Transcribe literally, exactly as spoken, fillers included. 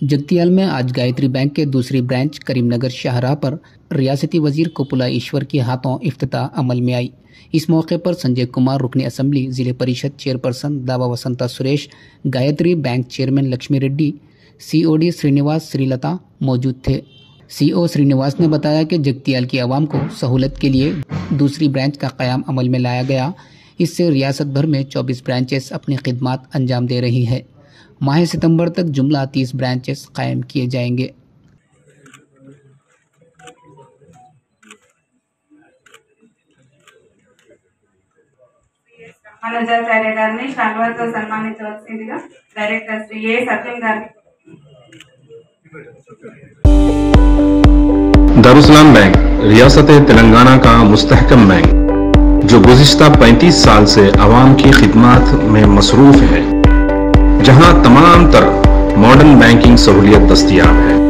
जगतियाल में आज गायत्री बैंक के दूसरी ब्रांच करीमनगर शाहराह पर रियासती वजीर कुपुला ईश्वर के हाथों इफ्तिताह अमल में आई। इस मौके पर संजय कुमार रुकनी असेंबली, जिले परिषद chairperson Dava Vasantha Suresh, Gayatri bank chairman Lakshmi Reddy, COD Srinivas Srilatha मौजूद थे। सीओ श्रीनिवास ने बताया कि जगतियाल की आवाम को सहूलत के लिए दूसरी ब्रांच का क़याम अमल में लाया गया। इससे रियासत भर में चौबीस ब्रांचेस अपनी खिदमात अंजाम दे रही है। माह सितंबर तक जुमला तीस ब्रांचेस कायम किए जाएंगे। మనోజాచార్య గారిని శాల్వాతో సన్మానించవలసిందిగా డైరెక్టర్ శ్రీ ఏ సత్యం గారిని। दारुसलाम बैंक रियासत तेलंगाना का मुस्तहकम बैंक जो गुज़िश्ता पैंतीस साल से आवाम की खिदमत में मसरूफ़ है, जहां तमाम तर मॉडर्न बैंकिंग सहूलियत दस्तयाब है।